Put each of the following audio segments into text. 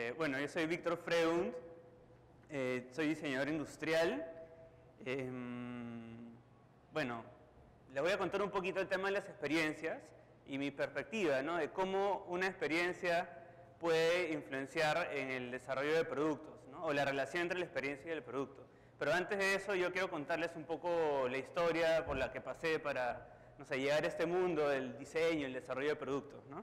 Bueno, yo soy Víctor Freund, soy diseñador industrial. Bueno, les voy a contar un poquito el tema de las experiencias y mi perspectiva, ¿no? De cómo una experiencia puede influenciar en el desarrollo de productos, ¿no? O la relación entre la experiencia y el producto. Pero antes de eso yo quiero contarles un poco la historia por la que pasé para, no sé, llegar a este mundo del diseño y el desarrollo de productos, ¿no?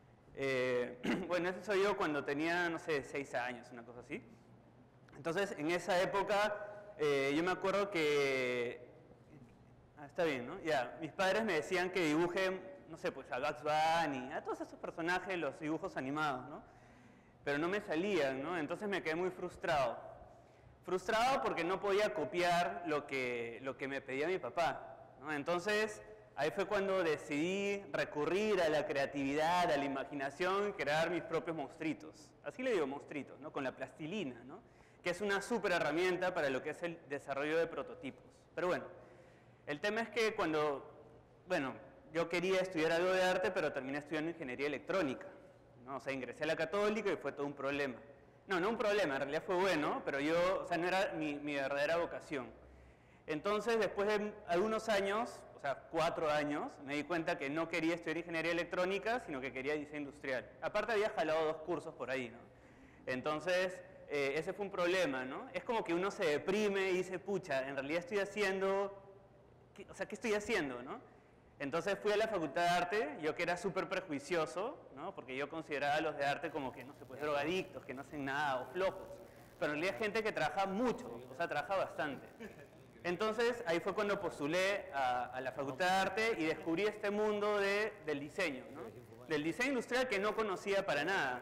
Bueno, eso soy yo cuando tenía, no sé, 6 años, una cosa así. Entonces, en esa época, yo me acuerdo que... está bien, ¿no? Ya, mis padres me decían que dibuje, no sé, pues a Bugs Bunny, a todos esos personajes, los dibujos animados, ¿no? Pero no me salían, ¿no? Entonces me quedé muy frustrado. Frustrado porque no podía copiar lo que me pedía mi papá, ¿no? Entonces, ahí fue cuando decidí recurrir a la creatividad, a la imaginación, crear mis propios monstruitos. Así le digo monstruitos, ¿no? Con la plastilina, ¿no? Que es una súper herramienta para lo que es el desarrollo de prototipos. Pero bueno, el tema es que bueno, yo quería estudiar algo de arte, pero terminé estudiando ingeniería electrónica, ¿no? O sea, ingresé a la Católica y fue todo un problema. No un problema, en realidad fue bueno, pero o sea, no era mi verdadera vocación. Entonces, después de algunos años, o sea, 4 años, me di cuenta que no quería estudiar ingeniería electrónica, sino que quería diseño industrial. Aparte había jalado 2 cursos por ahí, ¿no? Entonces, ese fue un problema, ¿no? Es como que uno se deprime y dice, pucha, en realidad estoy haciendo... ¿qué estoy haciendo, no? Entonces fui a la Facultad de Arte, yo que era súper prejuicioso, ¿no? Porque yo consideraba a los de arte como que, no sé, pues drogadictos, que no hacen nada o flojos. Pero en realidad gente que trabaja mucho, o sea, trabaja bastante. Entonces ahí fue cuando postulé a la Facultad de Arte y descubrí este mundo del diseño, ¿no? Del diseño industrial que no conocía para nada.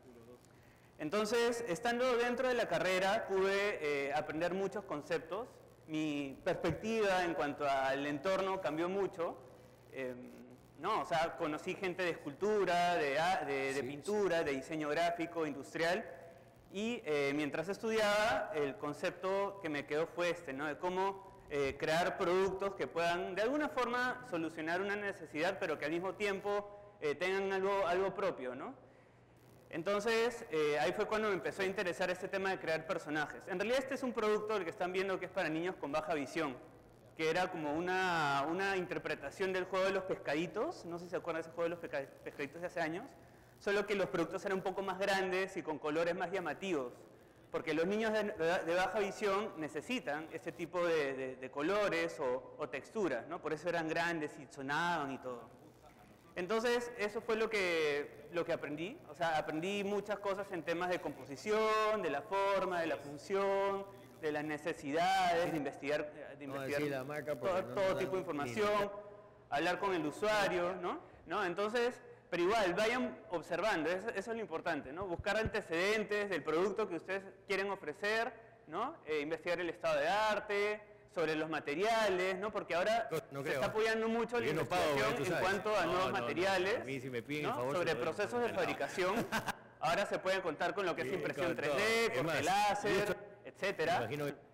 Entonces, estando dentro de la carrera, pude aprender muchos conceptos. Mi perspectiva en cuanto al entorno cambió mucho, ¿no? O sea, conocí gente de escultura, de pintura, de diseño gráfico, industrial, y mientras estudiaba, el concepto que me quedó fue este, ¿no? De cómo crear productos que puedan de alguna forma solucionar una necesidad, pero que al mismo tiempo tengan algo propio, ¿no? Entonces, ahí fue cuando me empezó a interesar este tema de crear personajes. En realidad este es un producto, el que están viendo, que es para niños con baja visión, que era como una interpretación del juego de los pescaditos. No sé si se acuerdan de ese juego de los pescaditos de hace años, solo que los productos eran un poco más grandes y con colores más llamativos, porque los niños de baja visión necesitan este tipo de colores o texturas, ¿no? Por eso eran grandes y sonaban y todo. Entonces, eso fue lo que aprendí. O sea, aprendí muchas cosas en temas de composición, de la forma, de la función, de las necesidades, de investigar la marca todo tipo de información, hablar con el usuario, ¿no? Entonces, pero igual, vayan observando, eso es lo importante, ¿no? Buscar antecedentes del producto que ustedes quieren ofrecer, ¿no? Investigar el estado de arte, sobre los materiales, ¿no? Porque ahora se está apoyando mucho la investigación en cuanto a nuevos materiales, a mí si me piden, ¿no? favor, sobre procesos de fabricación. Ahora se pueden contar con lo que es impresión 3D, corte láser, etcétera.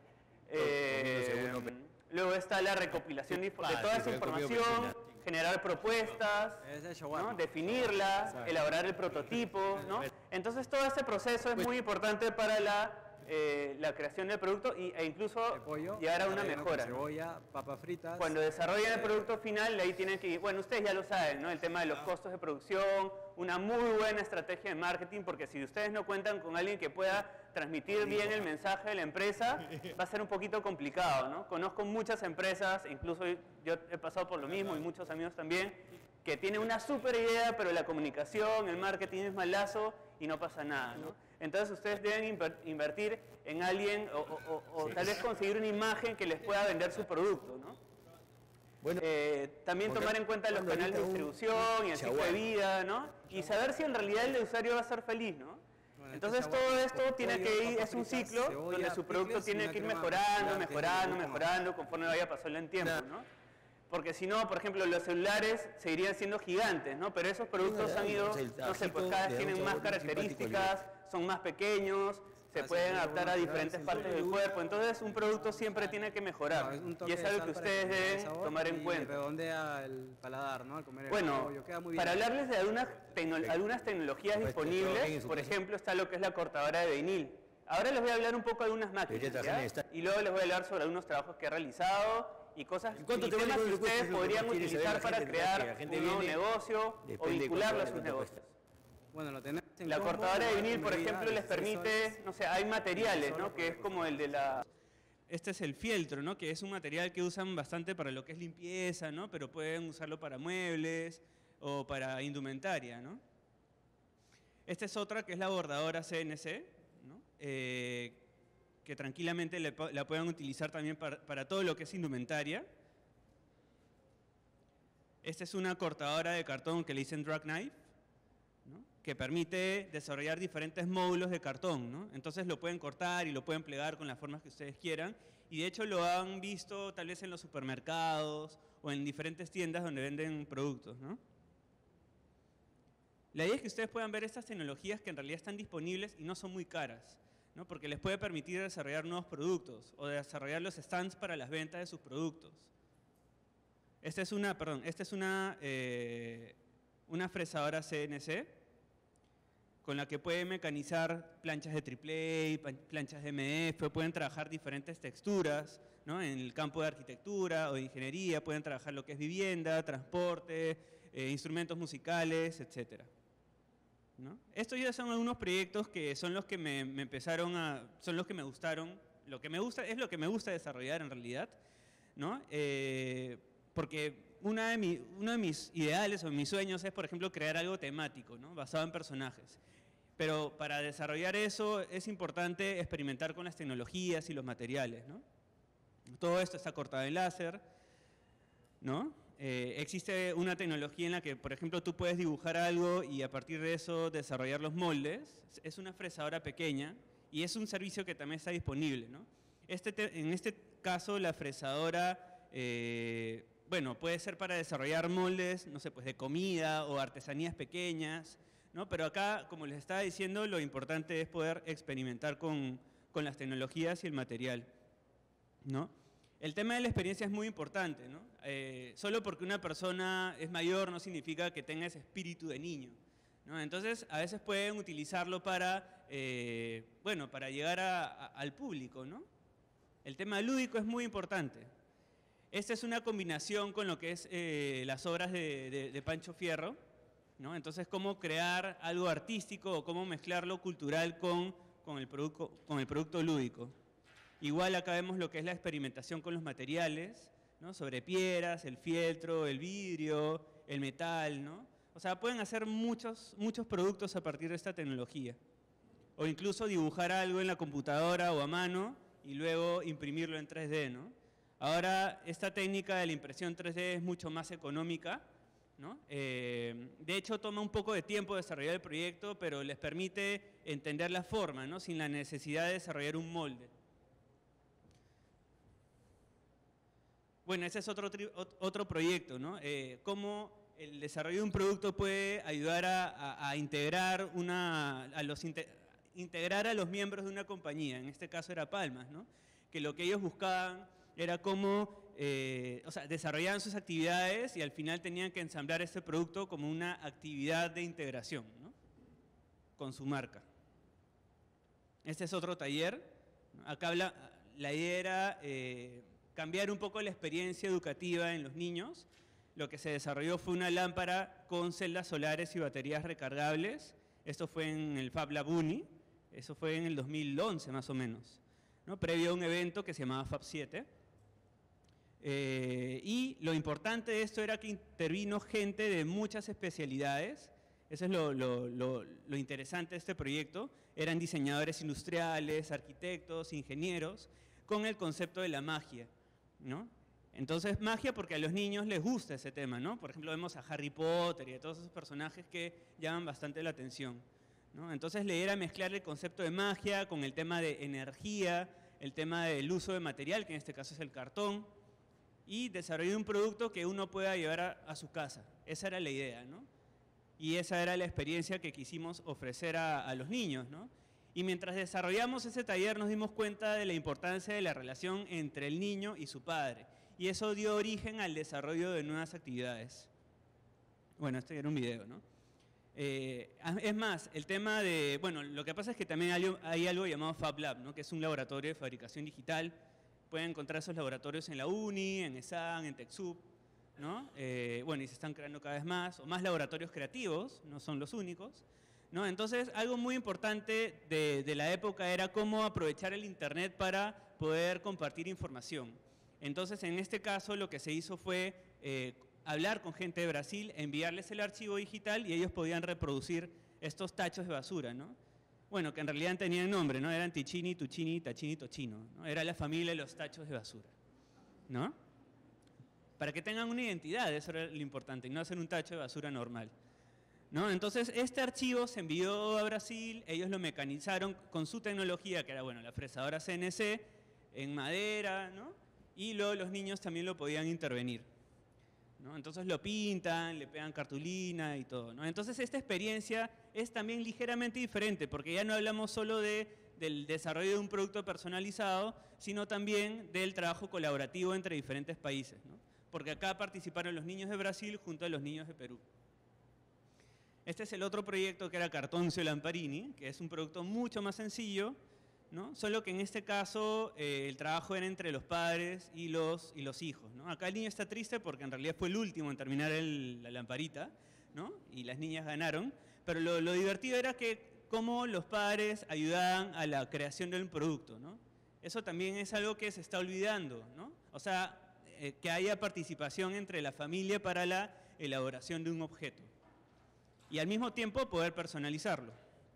Luego está la recopilación de toda esa información, generar propuestas, ¿no? Definirla, elaborar el prototipo, ¿no? Entonces todo este proceso es muy importante para la creación del producto e incluso llegar a una mejora. Cebolla, papas fritas. Cuando desarrollan el producto final, ahí tienen que ir, bueno, ustedes ya lo saben, ¿no? El tema de los costos de producción, una muy buena estrategia de marketing, porque si ustedes no cuentan con alguien que pueda transmitir bien el mensaje de la empresa, va a ser un poquito complicado, ¿no? Conozco muchas empresas, incluso yo he pasado por lo mismo y muchos amigos también, que tienen una súper idea, pero la comunicación, el marketing es malazo y no pasa nada, ¿no? Entonces ustedes deben invertir en alguien o tal vez conseguir una imagen que les pueda vender su producto, ¿no? Bueno, también tomar en cuenta los canales de distribución y el ciclo de vida, ¿no? Y saber si en realidad el usuario va a ser feliz, ¿no? Entonces todo esto tiene que ir, es un ciclo donde su producto tiene que ir mejorando conforme vaya pasando el tiempo, ¿no? Porque si no, por ejemplo, los celulares seguirían siendo gigantes, ¿no? Pero esos productos han ido, no sé, pues cada vez tienen más características, son más pequeños, se pueden adaptar a diferentes partes del cuerpo. Entonces, un producto siempre tiene que mejorar. Y es algo que ustedes deben tomar en cuenta. Redondea el paladar, ¿no? Al comer el bueno, pollo, queda muy bien. para hablarles de algunas tecnologías disponibles, por ejemplo, está lo que es la cortadora de vinil. Ahora les voy a hablar un poco de unas máquinas, ¿ya? Y luego les voy a hablar sobre algunos trabajos que he realizado y cosas y temas que ustedes podrían utilizar para crear un nuevo negocio o vincularlo a sus negocios. Bueno, lo tenemos en la combo, cortadora de vinil, por ejemplo, les accesorios. permite, no sé, hay materiales, ¿no? Que es como el de la... Este es el fieltro, ¿no? Que es un material que usan bastante para lo que es limpieza, ¿no? Pero pueden usarlo para muebles o para indumentaria, ¿no? Esta es otra que es la bordadora CNC, ¿no? Que tranquilamente la pueden utilizar también para todo lo que es indumentaria. Esta es una cortadora de cartón que le dicen drag knife, ¿no? Que permite desarrollar diferentes módulos de cartón, ¿no? Entonces lo pueden cortar y lo pueden plegar con las formas que ustedes quieran. Y de hecho lo han visto tal vez en los supermercados o en diferentes tiendas donde venden productos, ¿no? La idea es que ustedes puedan ver estas tecnologías que en realidad están disponibles y no son muy caras, ¿no? Porque les puede permitir desarrollar nuevos productos o desarrollar los stands para las ventas de sus productos. Esta es una fresadora CNC con la que pueden mecanizar planchas de AAA, planchas de MDF, pueden trabajar diferentes texturas, ¿no? En el campo de arquitectura o de ingeniería, pueden trabajar lo que es vivienda, transporte, instrumentos musicales, etc. ¿No? Estos ya son algunos proyectos que son los que son los que me gustaron, es lo que me gusta desarrollar en realidad, ¿no? Porque uno de mis ideales o mis sueños es, por ejemplo, crear algo temático, ¿no? Basado en personajes. Pero para desarrollar eso es importante experimentar con las tecnologías y los materiales, ¿no? Todo esto está cortado en láser, ¿no? Existe una tecnología en la que, por ejemplo, tú puedes dibujar algo y a partir de eso desarrollar los moldes. Es una fresadora pequeña y es un servicio que también está disponible, ¿no? En este caso, la fresadora, bueno, puede ser para desarrollar moldes, no sé, pues de comida o artesanías pequeñas, ¿no? Pero acá, como les estaba diciendo, lo importante es poder experimentar con las tecnologías y el material, ¿no? El tema de la experiencia es muy importante, ¿no? Solo porque una persona es mayor no significa que tenga ese espíritu de niño, ¿no? Entonces, a veces pueden utilizarlo para, bueno, para llegar al público, ¿no? El tema lúdico es muy importante. Esta es una combinación con lo que es las obras de Pancho Fierro, ¿no? Entonces, cómo crear algo artístico o cómo mezclar lo cultural con el producto lúdico. Igual acá vemos lo que es la experimentación con los materiales, ¿no? Sobre piedras, el fieltro, el vidrio, el metal, ¿no? O sea, pueden hacer muchos productos a partir de esta tecnología. O incluso dibujar algo en la computadora o a mano y luego imprimirlo en 3D, ¿no? Ahora, esta técnica de la impresión 3D es mucho más económica, ¿no? De hecho, toma un poco de tiempo desarrollar el proyecto, pero les permite entender la forma, ¿no? Sin la necesidad de desarrollar un molde. Bueno, ese es otro proyecto, ¿no? Cómo el desarrollo de un producto puede ayudar a integrar integrar a los miembros de una compañía. En este caso era Palmas, ¿no? Que lo que ellos buscaban era cómo, o sea, desarrollaban sus actividades y al final tenían que ensamblar este producto como una actividad de integración, ¿no? Con su marca. Este es otro taller. Acá la idea era cambiar un poco la experiencia educativa en los niños. Lo que se desarrolló fue una lámpara con celdas solares y baterías recargables. Esto fue en el Fab Lab Uni. Eso fue en el 2011 más o menos, ¿no? Previo a un evento que se llamaba Fab 7. Y lo importante de esto era que intervino gente de muchas especialidades. Eso es lo interesante de este proyecto. Eran diseñadores industriales, arquitectos, ingenieros, con el concepto de la magia, ¿no? Entonces, magia porque a los niños les gusta ese tema, ¿no? Por ejemplo, vemos a Harry Potter y a todos esos personajes que llaman bastante la atención, ¿no? Entonces, la idea era mezclar el concepto de magia con el tema de energía, el tema del uso de material, que en este caso es el cartón, y desarrollar un producto que uno pueda llevar a su casa. Esa era la idea, ¿no? Y esa era la experiencia que quisimos ofrecer a los niños, ¿no? Y mientras desarrollamos ese taller nos dimos cuenta de la importancia de la relación entre el niño y su padre. Y eso dio origen al desarrollo de nuevas actividades. Bueno, esto ya era un video, ¿no? Es más, el tema de, bueno, lo que pasa es que también hay algo llamado Fab Lab, ¿no? Que es un laboratorio de fabricación digital. Pueden encontrar esos laboratorios en la UNI, en ESAN, en TechSoup, ¿no? Bueno, y se están creando cada vez más, o más laboratorios creativos, no son los únicos, ¿no? Entonces, algo muy importante de la época era cómo aprovechar el Internet para poder compartir información. Entonces, en este caso, lo que se hizo fue hablar con gente de Brasil, enviarles el archivo digital y ellos podían reproducir estos tachos de basura, ¿no? Bueno, que en realidad tenían nombre, ¿no? Eran Ticini, Tuccini, Tachini, Tochino, ¿no? Era la familia de los tachos de basura, ¿no? Para que tengan una identidad, eso era lo importante, y no hacer un tacho de basura normal, ¿no? Entonces, este archivo se envió a Brasil, ellos lo mecanizaron con su tecnología, que era, bueno, la fresadora CNC, en madera, ¿no? Y luego los niños también lo podían intervenir, ¿no? Entonces lo pintan, le pegan cartulina y todo, ¿no? Entonces esta experiencia es también ligeramente diferente, porque ya no hablamos solo del desarrollo de un producto personalizado, sino también del trabajo colaborativo entre diferentes países, ¿no? Porque acá participaron los niños de Brasil junto a los niños de Perú. Este es el otro proyecto que era Cartoncio Lamparini, que es un producto mucho más sencillo, ¿no? Solo que en este caso el trabajo era entre los padres y los hijos, ¿no? Acá el niño está triste porque en realidad fue el último en terminar la lamparita, ¿no? Y las niñas ganaron, pero lo divertido era que cómo los padres ayudaban a la creación del producto, ¿no? Eso también es algo que se está olvidando, ¿no? O sea, que haya participación entre la familia para la elaboración de un objeto y al mismo tiempo poder personalizarlo.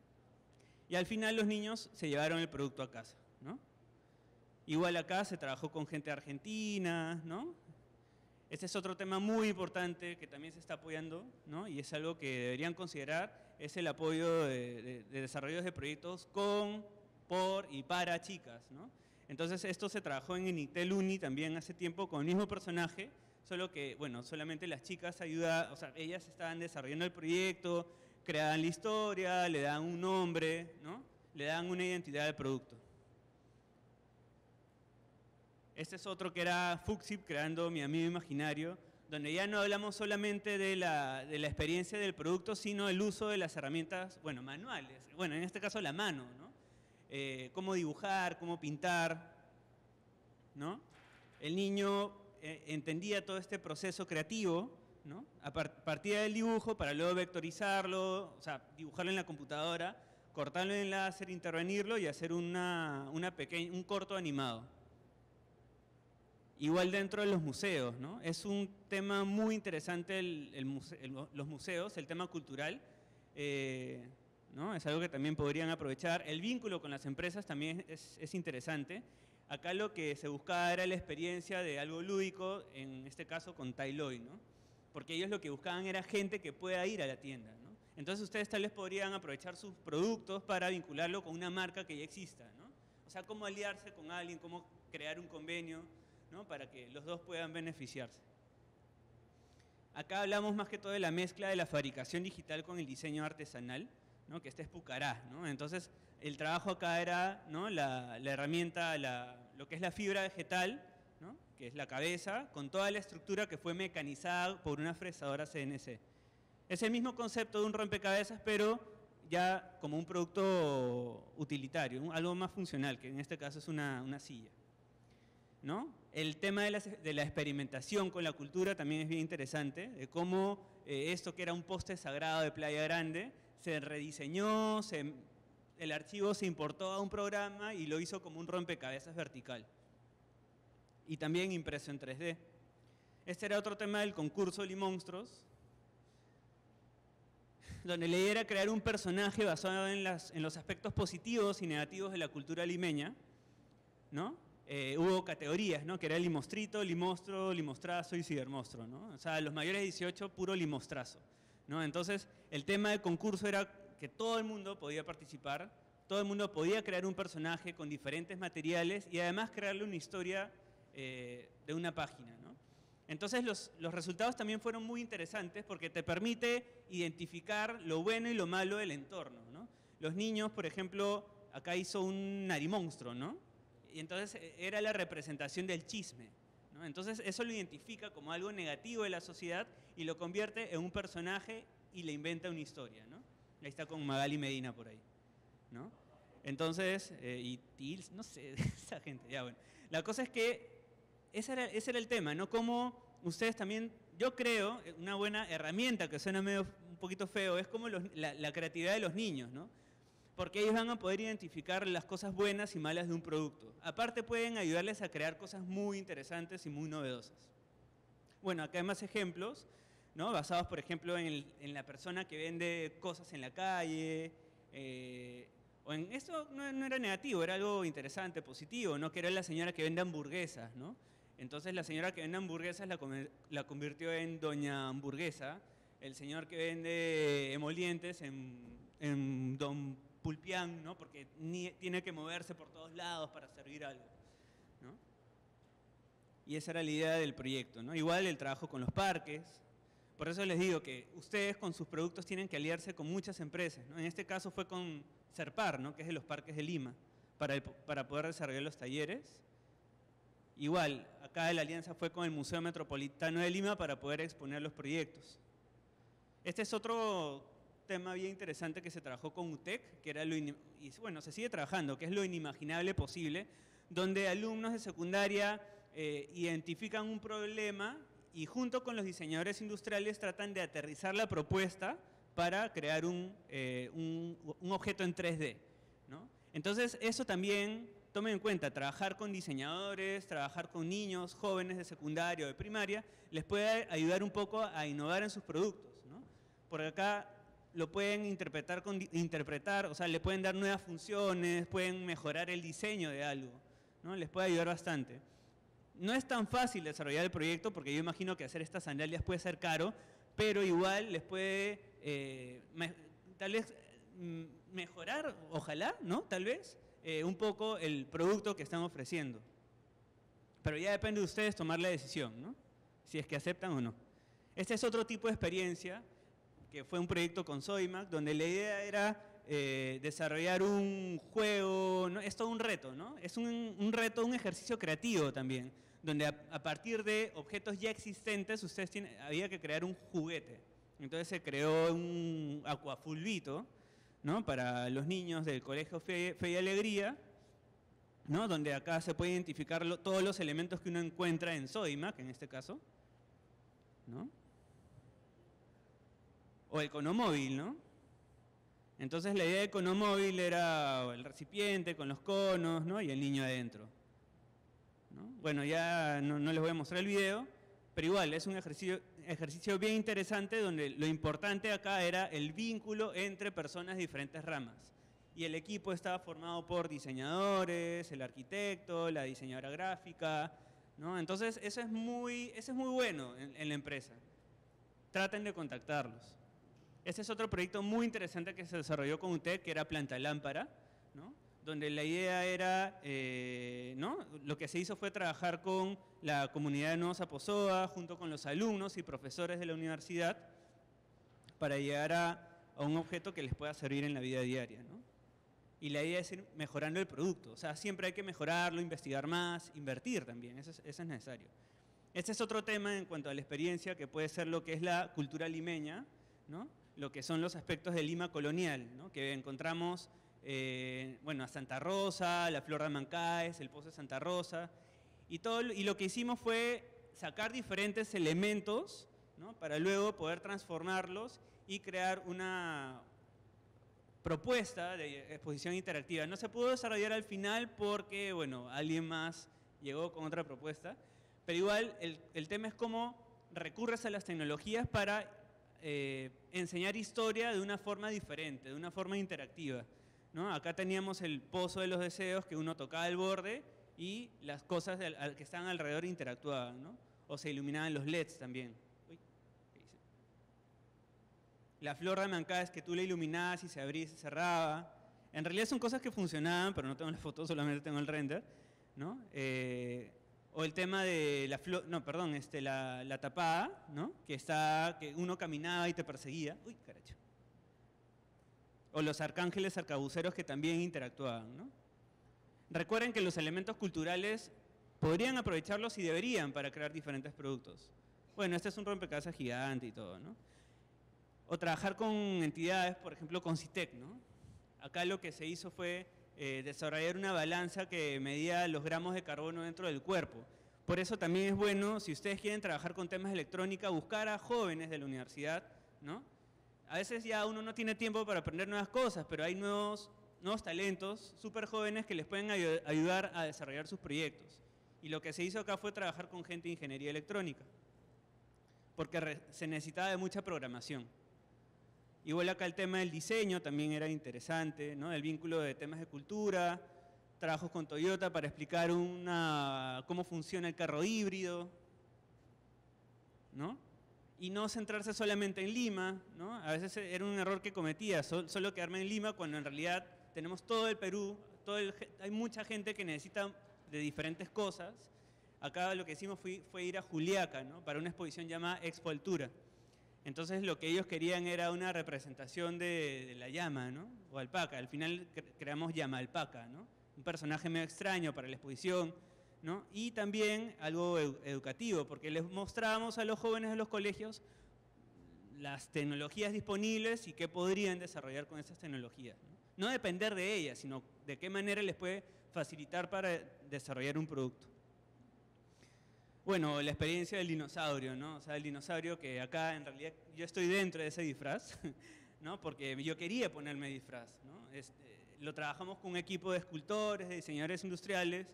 Y al final los niños se llevaron el producto a casa, ¿no? Igual acá se trabajó con gente argentina, ¿no? Este es otro tema muy importante que también se está apoyando, ¿no? Y es algo que deberían considerar, es el apoyo de desarrollos de proyectos con, por y para chicas, ¿no? Entonces esto se trabajó en Initel Uni también hace tiempo con el mismo personaje, solo que, bueno, solamente las chicas ayudaban, o sea, ellas estaban desarrollando el proyecto, creaban la historia, le dan un nombre, ¿no? Le dan una identidad al producto. Este es otro que era Fuxip, creando mi amigo imaginario, donde ya no hablamos solamente de la experiencia del producto, sino el uso de las herramientas, bueno, manuales. Bueno, en este caso la mano, ¿no? Cómo dibujar, cómo pintar, ¿no? El niño entendía todo este proceso creativo, ¿no? Partía del dibujo para luego vectorizarlo, o sea, dibujarlo en la computadora, cortarlo en láser, intervenirlo y hacer un corto animado. Igual dentro de los museos, ¿no? Es un tema muy interesante los museos, el tema cultural, ¿no? Es algo que también podrían aprovechar. El vínculo con las empresas también es interesante. Acá lo que se buscaba era la experiencia de algo lúdico, en este caso con Tailoy, ¿no? Porque ellos lo que buscaban era gente que pueda ir a la tienda, ¿no? Entonces ustedes tal vez podrían aprovechar sus productos para vincularlo con una marca que ya exista, ¿no? O sea, cómo aliarse con alguien, cómo crear un convenio, ¿no? Para que los dos puedan beneficiarse. Acá hablamos más que todo de la mezcla de la fabricación digital con el diseño artesanal, ¿no? Que este es Pucará, ¿no? Entonces el trabajo acá era, ¿no? la herramienta, lo que es la fibra vegetal, ¿no? Que es la cabeza, con toda la estructura que fue mecanizada por una fresadora CNC. Es el mismo concepto de un rompecabezas, pero ya como un producto utilitario, algo más funcional, que en este caso es una silla, ¿no? El tema de la experimentación con la cultura también es bien interesante, de cómo esto que era un poste sagrado de Playa Grande, se rediseñó, el archivo se importó a un programa y lo hizo como un rompecabezas vertical. Y también impreso en 3D. Este era otro tema del concurso Limonstruos, donde la idea era crear un personaje basado en los aspectos positivos y negativos de la cultura limeña, ¿no? Hubo categorías, ¿no? Que era limostrito, limostro, limostrazo y cibermostro, ¿no? O sea, los mayores de 18, puro limostrazo, ¿no? Entonces, el tema del concurso era que todo el mundo podía participar, todo el mundo podía crear un personaje con diferentes materiales y además crearle una historia de una página, ¿no? Entonces los resultados también fueron muy interesantes porque te permite identificar lo bueno y lo malo del entorno, ¿no? Los niños, por ejemplo, acá hizo un narimonstruo, ¿no? Y entonces era la representación del chisme, ¿no? Entonces eso lo identifica como algo negativo de la sociedad y lo convierte en un personaje y le inventa una historia, ¿no? Ahí está con Magali Medina por ahí, ¿no? Entonces, y Tils, no sé, esa gente, ya bueno. La cosa es que ese era el tema, ¿no? Como ustedes también, yo creo, una buena herramienta que suena medio un poquito feo, es como la creatividad de los niños, ¿no? Porque ellos van a poder identificar las cosas buenas y malas de un producto. Aparte pueden ayudarles a crear cosas muy interesantes y muy novedosas. Bueno, acá hay más ejemplos, ¿no? Basados, por ejemplo, en la persona que vende cosas en la calle. O en eso no era negativo, era algo interesante, positivo, ¿no? Que era la señora que vende hamburguesas, ¿no? Entonces la señora que vende hamburguesas la convirtió en Doña Hamburguesa. El señor que vende emolientes en Don Pulpián, ¿no? Porque tiene que moverse por todos lados para servir algo, ¿no? Y esa era la idea del proyecto, ¿no? Igual el trabajo con los parques. Por eso les digo que ustedes con sus productos tienen que aliarse con muchas empresas, ¿no? En este caso fue con Serpar, ¿no? Que es de los parques de Lima, para poder desarrollar los talleres. Igual, acá la alianza fue con el Museo Metropolitano de Lima para poder exponer los proyectos. Este es otro tema bien interesante que se trabajó con UTEC, que era y bueno, se sigue trabajando, que es lo inimaginable posible, donde alumnos de secundaria identifican un problema y junto con los diseñadores industriales tratan de aterrizar la propuesta para crear un objeto en 3D, ¿no? Entonces, eso también, tomen en cuenta, trabajar con diseñadores, trabajar con niños, jóvenes de secundaria o de primaria, les puede ayudar un poco a innovar en sus productos, ¿no? Por acá lo pueden interpretar, o sea, le pueden dar nuevas funciones, pueden mejorar el diseño de algo, ¿no? Les puede ayudar bastante. No es tan fácil desarrollar el proyecto porque yo imagino que hacer estas sandalias puede ser caro, pero igual les puede tal vez mejorar, ojalá, ¿no? Tal vez, un poco el producto que están ofreciendo. Pero ya depende de ustedes tomar la decisión, ¿no? Si es que aceptan o no. Este es otro tipo de experiencia, que fue un proyecto con Sodimac, donde la idea era desarrollar un juego, ¿no? Es todo un reto, ¿no? Es un reto, un ejercicio creativo también, donde a partir de objetos ya existentes había que crear un juguete. Entonces se creó un aquafulbito, ¿no? Para los niños del Colegio Fe y Alegría, ¿no? Donde acá se puede identificar todos los elementos que uno encuentra en Sodimac, en este caso, ¿no? O el conomóvil, ¿no? Entonces la idea de conomóvil era el recipiente con los conos, ¿no? Y el niño adentro, ¿no? Bueno, ya no les voy a mostrar el video, pero igual es un ejercicio bien interesante donde lo importante acá era el vínculo entre personas de diferentes ramas. Y el equipo estaba formado por diseñadores, el arquitecto, la diseñadora gráfica, ¿no? Entonces eso es muy bueno en la empresa. Traten de contactarlos. Este es otro proyecto muy interesante que se desarrolló con UTEC, que era Planta Lámpara, ¿no? Donde la idea era, ¿no? Lo que se hizo fue trabajar con la comunidad de Nuevos Aposoa, junto con los alumnos y profesores de la universidad, para llegar a un objeto que les pueda servir en la vida diaria, ¿no? Y la idea es ir mejorando el producto, o sea, siempre hay que mejorarlo, investigar más, invertir también, eso es necesario. Este es otro tema en cuanto a la experiencia, que puede ser lo que es la cultura limeña, ¿no? Lo que son los aspectos de Lima colonial, ¿no? Que encontramos, bueno, a Santa Rosa, la Flor de Mancaes, el Pozo de Santa Rosa, y lo que hicimos fue sacar diferentes elementos, ¿no? Para luego poder transformarlos y crear una propuesta de exposición interactiva. No se pudo desarrollar al final porque, bueno, alguien más llegó con otra propuesta, pero igual el tema es cómo recurres a las tecnologías para enseñar historia de una forma diferente, de una forma interactiva, ¿no? Acá teníamos el pozo de los deseos, que uno tocaba el borde y las cosas que estaban alrededor interactuaban, ¿no? O se iluminaban los LEDs también. Uy, ¿qué hice? La flor de Mancaes, que tú la iluminabas y se abría y se cerraba. En realidad son cosas que funcionaban, pero no tengo la foto, solamente tengo el render, ¿no? O el tema de la flor, no, perdón, la tapada, ¿no? Que uno caminaba y te perseguía. Uy, caracho. o los arcángeles arcabuceros que también interactuaban, ¿no? Recuerden que los elementos culturales podrían aprovecharlos y deberían para crear diferentes productos. Bueno, este es un rompecabezas gigante y todo, ¿no? O trabajar con entidades, por ejemplo, con CITEC, ¿no? Acá lo que se hizo fue desarrollar una balanza que medía los gramos de carbono dentro del cuerpo. Por eso también es bueno, si ustedes quieren trabajar con temas de electrónica, buscar a jóvenes de la universidad, ¿no? A veces ya uno no tiene tiempo para aprender nuevas cosas, pero hay nuevos talentos súper jóvenes que les pueden ayudar a desarrollar sus proyectos. Y lo que se hizo acá fue trabajar con gente de ingeniería electrónica, porque se necesitaba de mucha programación. Igual acá el tema del diseño también era interesante, ¿no? El vínculo de temas de cultura, trabajos con Toyota para explicar cómo funciona el carro híbrido, ¿no? Y no centrarse solamente en Lima, ¿no? A veces era un error que cometía, solo quedarme en Lima cuando en realidad tenemos todo el Perú, hay mucha gente que necesita de diferentes cosas. Acá lo que hicimos fue ir a Juliaca, ¿no? Para una exposición llamada Expo Altura. Entonces lo que ellos querían era una representación de la llama, ¿no? O alpaca. Al final creamos llama alpaca, ¿no? Un personaje medio extraño para la exposición, ¿no? Y también algo educativo, porque les mostrábamos a los jóvenes de los colegios las tecnologías disponibles y qué podrían desarrollar con esas tecnologías, ¿no? No depender de ellas, sino de qué manera les puede facilitar para desarrollar un producto. Bueno, la experiencia del dinosaurio, ¿no? O sea, el dinosaurio que acá en realidad yo estoy dentro de ese disfraz, ¿no? Porque yo quería ponerme disfraz, ¿no? Lo trabajamos con un equipo de escultores, de diseñadores industriales.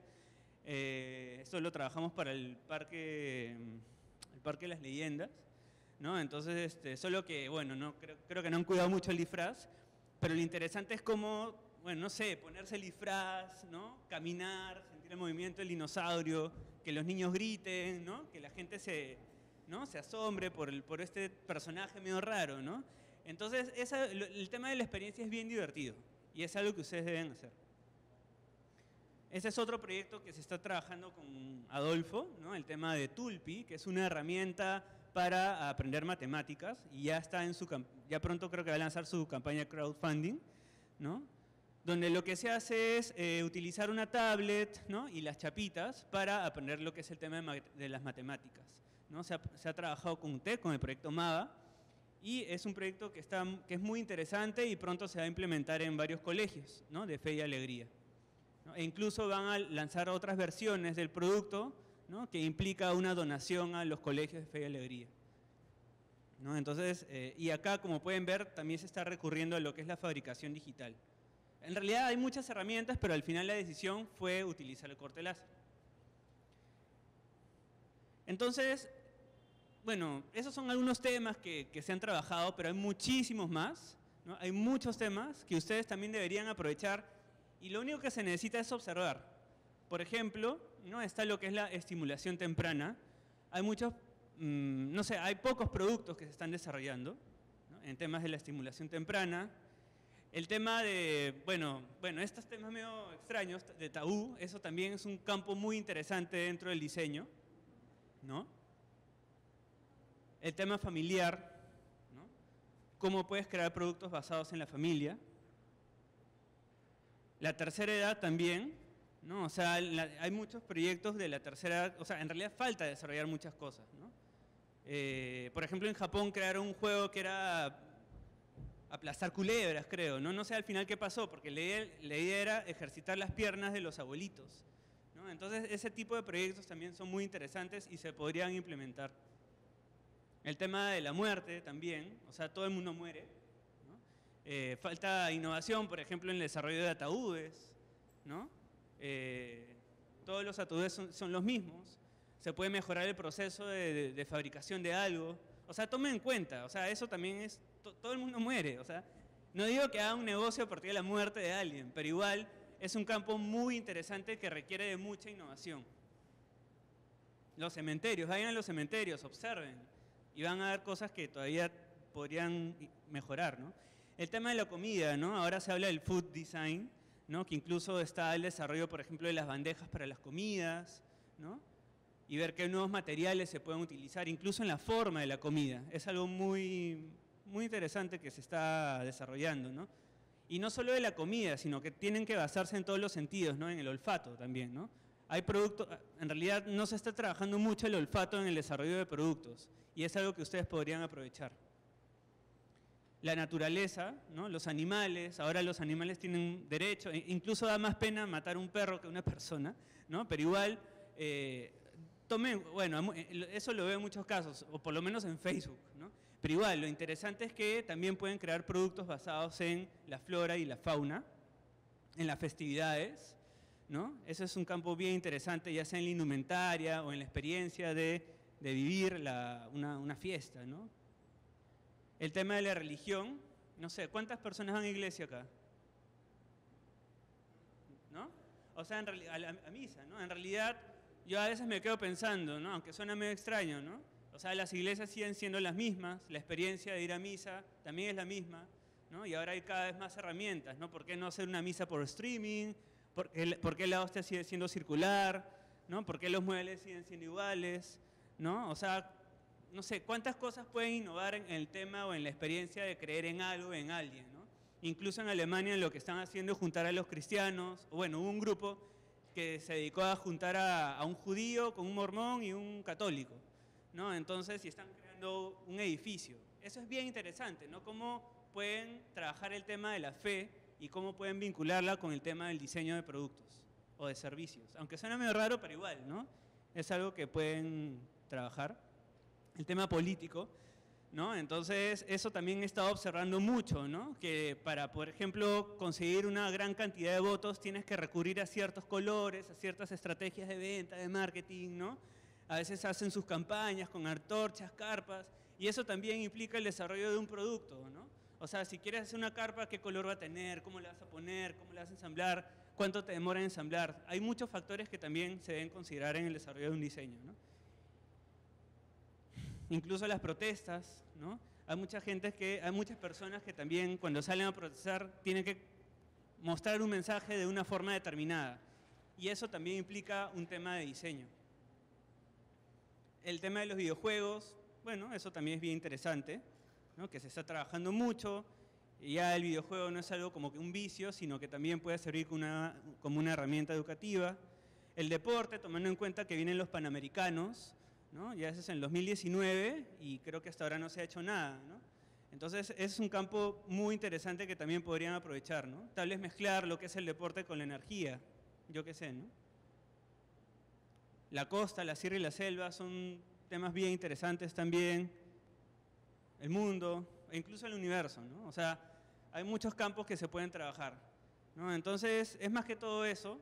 Esto lo trabajamos para el Parque de las Leyendas, ¿no? Entonces, solo que, bueno, creo que no han cuidado mucho el disfraz, pero lo interesante es cómo, bueno, no sé, ponerse el disfraz, ¿no? Caminar, sentir el movimiento del dinosaurio, que los niños griten, ¿no? Que la gente se asombre por este personaje medio raro, ¿no? Entonces, el tema de la experiencia es bien divertido y es algo que ustedes deben hacer. Ese es otro proyecto que se está trabajando con Adolfo, ¿no? El tema de Tulpi, que es una herramienta para aprender matemáticas y ya pronto creo que va a lanzar su campaña de crowdfunding, ¿no? Donde lo que se hace es utilizar una tablet, ¿no? Y las chapitas para aprender lo que es el tema de las matemáticas, ¿no? Se ha trabajado con UTEC, con el proyecto MAVA, y es un proyecto que es muy interesante y pronto se va a implementar en varios colegios, ¿no? De Fe y Alegría, ¿no? E incluso van a lanzar otras versiones del producto, ¿no? Que implica una donación a los colegios de Fe y Alegría, ¿no? Entonces, y acá, como pueden ver, también se está recurriendo a lo que es la fabricación digital. En realidad hay muchas herramientas, pero al final la decisión fue utilizar el corte láser. Entonces, bueno, esos son algunos temas que se han trabajado, pero hay muchísimos más, ¿no? Hay muchos temas que ustedes también deberían aprovechar y lo único que se necesita es observar. Por ejemplo, ¿no? Está lo que es la estimulación temprana. Hay no sé, hay pocos productos que se están desarrollando, ¿no? En temas de la estimulación temprana. El tema de, bueno, estos temas medio extraños, de tabú, eso también es un campo muy interesante dentro del diseño, ¿no? El tema familiar, ¿no? Cómo puedes crear productos basados en la familia. La tercera edad también, ¿no? O sea, hay muchos proyectos de la tercera edad, o sea, en realidad falta desarrollar muchas cosas, ¿no? Por ejemplo, en Japón crearon un juego que era aplastar culebras, creo, ¿no? No sé al final qué pasó, porque la idea era ejercitar las piernas de los abuelitos, ¿no? Entonces, ese tipo de proyectos también son muy interesantes y se podrían implementar. El tema de la muerte también, o sea, todo el mundo muere, ¿no? Falta innovación, por ejemplo, en el desarrollo de ataúdes, ¿no? Todos los ataúdes son los mismos, se puede mejorar el proceso de fabricación de algo, o sea, tomen en cuenta, o sea, eso también es, todo el mundo muere, o sea, no digo que haga un negocio a partir de la muerte de alguien, pero igual es un campo muy interesante que requiere de mucha innovación. Los cementerios, vayan a los cementerios, observen, y van a ver cosas que todavía podrían mejorar, ¿no? El tema de la comida, ¿no? Ahora se habla del food design, ¿no? Que incluso está el desarrollo, por ejemplo, de las bandejas para las comidas, ¿no? Y ver qué nuevos materiales se pueden utilizar, incluso en la forma de la comida. Es algo muy, muy interesante que se está desarrollando, ¿no? Y no solo de la comida, sino que tienen que basarse en todos los sentidos, ¿no? En el olfato también, ¿no? Hay productos, en realidad no se está trabajando mucho el olfato en el desarrollo de productos y es algo que ustedes podrían aprovechar. La naturaleza, ¿no? Los animales, ahora los animales tienen derecho, incluso da más pena matar un perro que una persona, ¿no? Pero igual, bueno, eso lo veo en muchos casos, o por lo menos en Facebook, ¿no? Pero igual, lo interesante es que también pueden crear productos basados en la flora y la fauna, en las festividades, ¿no? Eso es un campo bien interesante, ya sea en la indumentaria o en la experiencia de vivir una fiesta, ¿no? El tema de la religión, no sé, ¿cuántas personas van a iglesia acá? ¿No? O sea, a misa, ¿no? En realidad, yo a veces me quedo pensando, ¿no? Aunque suena medio extraño, ¿no? O sea, las iglesias siguen siendo las mismas, la experiencia de ir a misa también es la misma, ¿no? Y ahora hay cada vez más herramientas, ¿no? ¿Por qué no hacer una misa por streaming? ¿Por qué la hostia sigue siendo circular? ¿No? ¿Por qué los muebles siguen siendo iguales? ¿No? O sea, no sé, ¿cuántas cosas pueden innovar en el tema o en la experiencia de creer en algo, en alguien, ¿no? Incluso en Alemania lo que están haciendo es juntar a los cristianos, o bueno, hubo un grupo que se dedicó a juntar a un judío con un mormón y un católico, ¿no? Entonces, y están creando un edificio. Eso es bien interesante, ¿no? Cómo pueden trabajar el tema de la fe y cómo pueden vincularla con el tema del diseño de productos o de servicios. Aunque suena medio raro, pero igual, ¿no? Es algo que pueden trabajar. El tema político, ¿no? Entonces, eso también he estado observando mucho, ¿no? Que para, por ejemplo, conseguir una gran cantidad de votos tienes que recurrir a ciertos colores, a ciertas estrategias de venta, de marketing, ¿no? A veces hacen sus campañas con antorchas, carpas, y eso también implica el desarrollo de un producto, ¿no? O sea, si quieres hacer una carpa, ¿qué color va a tener? ¿Cómo la vas a poner? ¿Cómo la vas a ensamblar? ¿Cuánto te demora en ensamblar? Hay muchos factores que también se deben considerar en el desarrollo de un diseño, ¿no? Incluso las protestas, ¿no? Hay muchas personas que también cuando salen a protestar tienen que mostrar un mensaje de una forma determinada. Y eso también implica un tema de diseño. El tema de los videojuegos, bueno, eso también es bien interesante, ¿no? Que se está trabajando mucho. Y ya el videojuego no es algo como que un vicio, sino que también puede servir como una herramienta educativa. El deporte, tomando en cuenta que vienen los Panamericanos, ¿no? Ya ese es en el 2019 y creo que hasta ahora no se ha hecho nada, ¿no? Entonces es un campo muy interesante que también podrían aprovechar, ¿no? Tal vez mezclar lo que es el deporte con la energía, yo qué sé, ¿no? La costa, la sierra y la selva son temas bien interesantes también. El mundo, e incluso el universo, ¿no? O sea, hay muchos campos que se pueden trabajar, ¿no? Entonces es más que todo eso.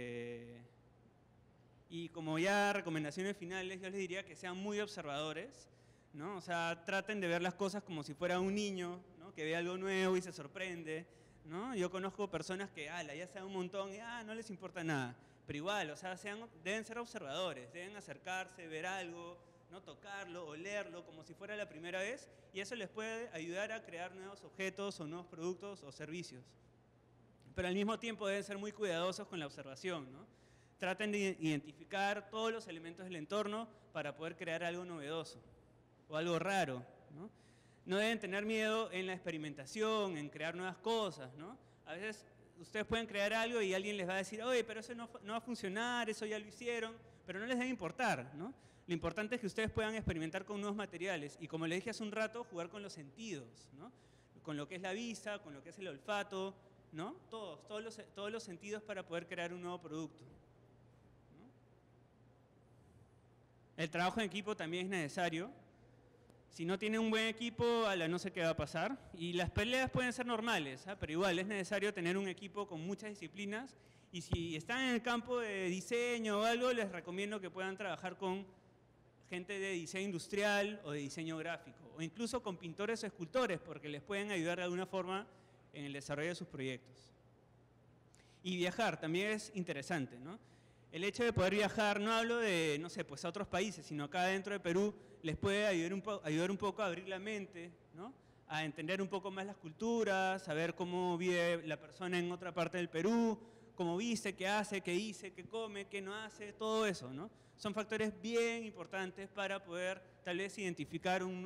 Y como ya recomendaciones finales, yo les diría que sean muy observadores, ¿no? O sea, traten de ver las cosas como si fuera un niño, ¿no? Que ve algo nuevo y se sorprende, ¿no? Yo conozco personas que, ya saben un montón y, no les importa nada. Pero igual, o sea, deben ser observadores, deben acercarse, ver algo, ¿no? Tocarlo, olerlo, como si fuera la primera vez, y eso les puede ayudar a crear nuevos objetos o nuevos productos o servicios. Pero al mismo tiempo deben ser muy cuidadosos con la observación, ¿no? Traten de identificar todos los elementos del entorno para poder crear algo novedoso o algo raro, ¿no? No deben tener miedo en la experimentación, en crear nuevas cosas, ¿no? A veces ustedes pueden crear algo y alguien les va a decir, oye, pero eso no va a funcionar, eso ya lo hicieron, pero no les debe importar, ¿no? Lo importante es que ustedes puedan experimentar con nuevos materiales y, como les dije hace un rato, jugar con los sentidos, ¿no? Con lo que es la vista, con lo que es el olfato, ¿no? Todos los sentidos para poder crear un nuevo producto. El trabajo en equipo también es necesario. Si no tienen un buen equipo, no sé qué va a pasar. Y las peleas pueden ser normales, pero igual es necesario tener un equipo con muchas disciplinas. Y si están en el campo de diseño o algo, les recomiendo que puedan trabajar con gente de diseño industrial o de diseño gráfico. O incluso con pintores o escultores, porque les pueden ayudar de alguna forma en el desarrollo de sus proyectos. Y viajar también es interesante, ¿no? El hecho de poder viajar, no hablo de, no sé, pues a otros países, sino acá dentro de Perú, les puede ayudar un poco a abrir la mente, ¿no? A entender un poco más las culturas, saber cómo vive la persona en otra parte del Perú, cómo viste, qué hace, qué dice, qué come, qué no hace, todo eso, ¿no? Son factores bien importantes para poder tal vez identificar un nuevo cliente por ahí, ¿no? Entonces, ya.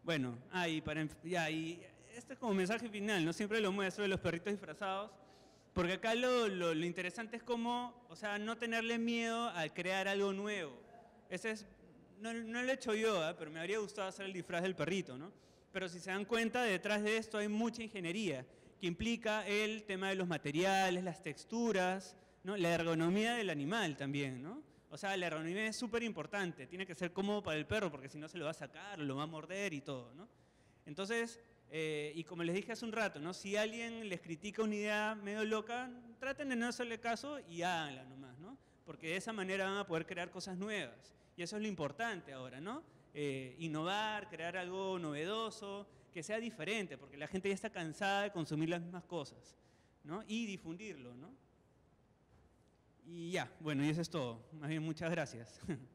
Bueno, y este es como mensaje final, ¿no? Siempre lo muestro de los perritos disfrazados, porque acá lo interesante es cómo, o sea, no tenerle miedo a crear algo nuevo. Ese es, no lo he hecho yo, pero me habría gustado hacer el disfraz del perrito, ¿no? Pero si se dan cuenta, detrás de esto hay mucha ingeniería, que implica el tema de los materiales, las texturas, ¿no? La ergonomía del animal también, ¿no? O sea, la ergonomía es súper importante, tiene que ser cómodo para el perro, porque si no se lo va a sacar, lo va a morder y todo, ¿no? Entonces, y como les dije hace un rato, ¿no? Si alguien les critica una idea medio loca, traten de no hacerle caso y háganla nomás, ¿no? Porque de esa manera van a poder crear cosas nuevas. Y eso es lo importante ahora, ¿no? Innovar, crear algo novedoso, que sea diferente, porque la gente ya está cansada de consumir las mismas cosas, ¿no? Y difundirlo, ¿no? Y ya, bueno, y eso es todo. Más bien, muchas gracias.